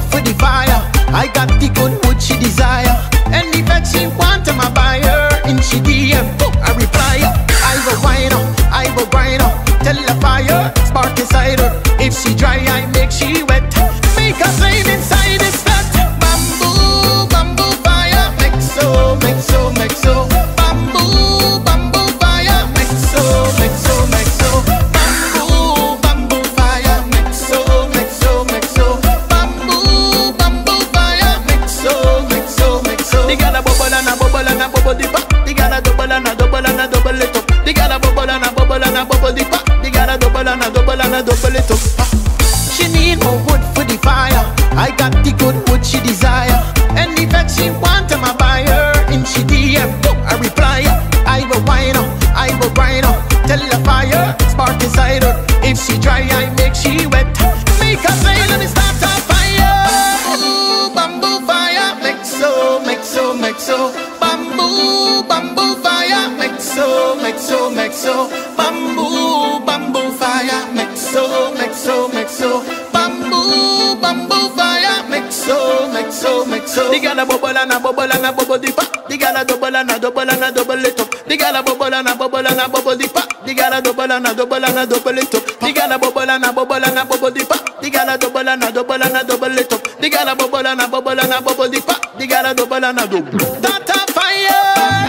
for the fire. I got the good wood she desire. Any vex she want, I'm a buyer. In she DM, I reply. I go wine up, I go grind up. Tell the fire, spark inside her. If she dry, I make she wet. Make a flame inside this flat. Bamboo, bamboo fire. Make so, make so, make so. Bamboo, bamboo fire. Make so, make so, make so. Bamboo, bamboo fire. Make so, make so, make so. Bamboo, bamboo fire. Make so, make so, make so. They got a bubble and a bubble and a bubble dip. They got a double and a double and a double it up. They got a bubble and a bubble and a bubble dip. They got a double and a double and a double it up. She need more wood for the fire. I got the good wood she desire. Any vex she want, I'm a buyer. In she DM, I reply. I will wine up, I will grind up. Tell the fire, spark inside her. If she dry, I make she wet. Make a flame, let me start a fire. Ooh, bamboo fire. Make so, make so, make so. Bamboo, bamboo fire. Make so, make so, make so. Bamboo, bamboo fire. Make so, make so, make so. Bamboo, bamboo fire. Make so, make so, make so. They got a bubble and a bubble and a bubble dip. They got a double and a double and a double it up. They got a bubble and a bubble and a bubble dip. They got a double and a double and a double it up. They got a bubble and a bubble and a bubble dip. They got a double and a double and a double it up. They got a bubble and a bubble and a bubble dip. They got a double and a double. That a fire.